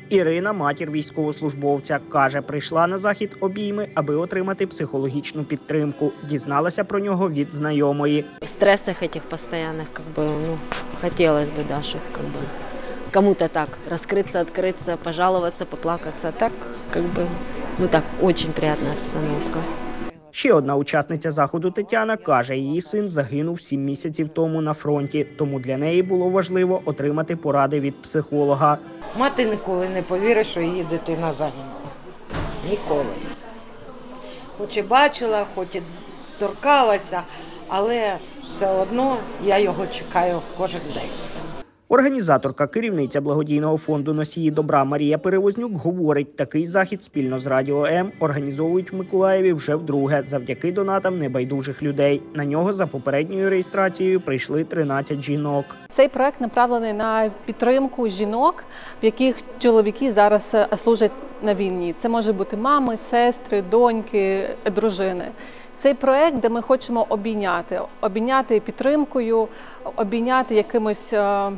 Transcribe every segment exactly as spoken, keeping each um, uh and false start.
Ірина, матір військовослужбовця, каже, прийшла на захід обійми, аби отримати психологічну підтримку. Дізналася про нього від знайомої. В стрессах этих постоянных, как бы, ну, хотелось бы, да, чтобы как бы кому-то так раскрыться, открыться, пожаловаться, поплакаться. Так, как бы, ну так, очень приятная обстановка. Ще одна учасниця заходу Тетяна каже, її син загинув сім місяців тому на фронті, тому для неї було важливо отримати поради від психолога. Мати ніколи не повірить, що її дитина загинула. Ніколи. Хоч і бачила, хоч і торкалася, але все одно я його чекаю кожен день. Організаторка, керівниця благодійного фонду «Носії добра» Марія Перевознюк говорить, такий захід спільно з Радіо М організовують в Миколаєві вже вдруге, завдяки донатам небайдужих людей. На нього за попередньою реєстрацією прийшли тринадцять жінок. Цей проект направлений на підтримку жінок, в яких чоловіки зараз служать на війні. Це може бути мами, сестри, доньки, дружини. Цей проект, де ми хочемо обійняти, обійняти підтримкою, обійняти якимось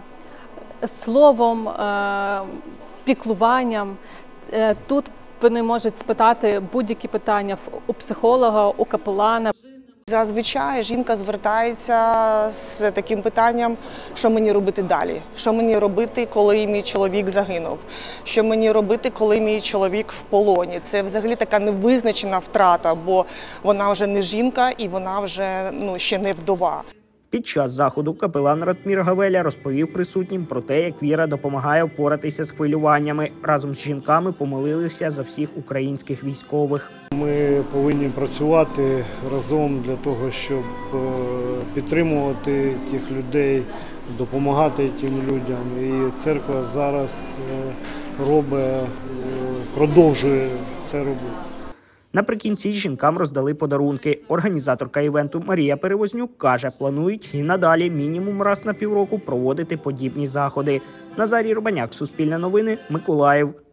словом, піклуванням. Тут вони можуть спитати будь-які питання у психолога, у капелана. Зазвичай жінка звертається з таким питанням, що мені робити далі, що мені робити, коли мій чоловік загинув, що мені робити, коли мій чоловік в полоні. Це взагалі така невизначена втрата, бо вона вже не жінка і вона вже ну, ще не вдова. Під час заходу капелан Ратмір Гавеля розповів присутнім про те, як віра допомагає впоратися з хвилюваннями. Разом з жінками помолилися за всіх українських військових. Ми повинні працювати разом для того, щоб підтримувати тих людей, допомагати тим людям. І церква зараз робить, продовжує це робити. Наприкінці жінкам роздали подарунки. Організаторка івенту Марія Перевознюк каже, планують і надалі мінімум раз на півроку проводити подібні заходи. Назарій Рубаняк, Суспільне новини, Миколаїв.